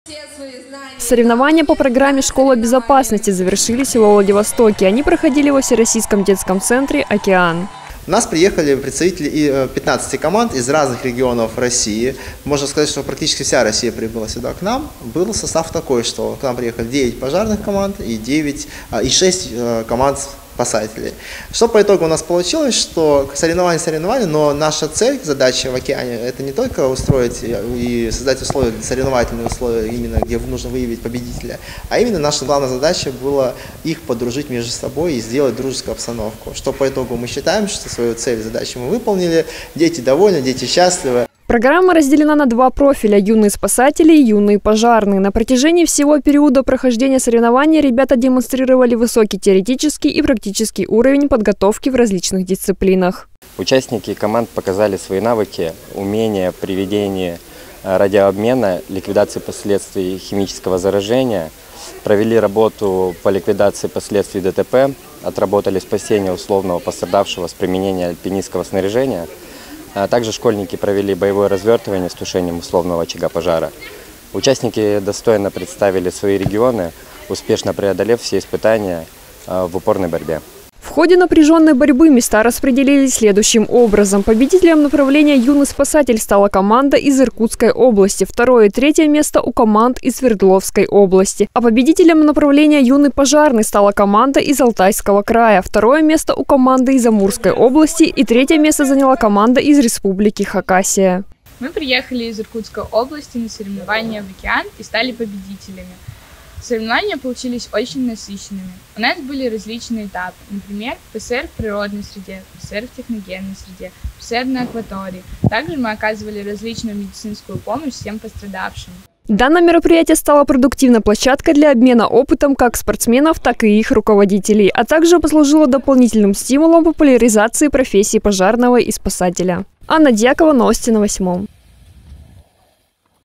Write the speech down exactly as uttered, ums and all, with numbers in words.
Соревнования по программе «Школа безопасности» завершились во Владивостоке. Они проходили во Всероссийском детском центре «Океан». У нас приехали представители пятнадцати команд из разных регионов России. Можно сказать, что практически вся Россия прибыла сюда к нам. Был состав такой, что к нам приехали девять пожарных команд и, девять, и шесть команд спасателей. Что по итогу у нас получилось, что соревнования соревнования, но наша цель, задача в «Океане» – это не только устроить и создать условия, соревновательные условия, именно где нужно выявить победителя, а именно наша главная задача была их подружить между собой и сделать дружескую обстановку. Что по итогу мы считаем, что свою цель, задачу мы выполнили, дети довольны, дети счастливы. Программа разделена на два профиля – юные спасатели и юные пожарные. На протяжении всего периода прохождения соревнований ребята демонстрировали высокий теоретический и практический уровень подготовки в различных дисциплинах. Участники команд показали свои навыки, умения при ведении радиообмена, ликвидации последствий химического заражения, провели работу по ликвидации последствий ДТП, отработали спасение условного пострадавшего с применением альпинистского снаряжения. Также школьники провели боевое развертывание с тушением условного очага пожара. Участники достойно представили свои регионы, успешно преодолев все испытания в упорной борьбе. В ходе напряженной борьбы места распределились следующим образом. Победителем направления «Юный спасатель» стала команда из Иркутской области. Второе и третье место у команд из Свердловской области. А победителем направления «Юный пожарный» стала команда из Алтайского края. Второе место у команды из Амурской области. И третье место заняла команда из Республики Хакасия. Мы приехали из Иркутской области на соревнования в «Океан» и стали победителями. Соревнования получились очень насыщенными. У нас были различные этапы, например, ПСР в природной среде, ПСР в техногенной среде, ПСР на акватории. Также мы оказывали различную медицинскую помощь всем пострадавшим. Данное мероприятие стало продуктивной площадкой для обмена опытом как спортсменов, так и их руководителей, а также послужило дополнительным стимулом популяризации профессии пожарного и спасателя. Анна Дьякова, новости на восьмом.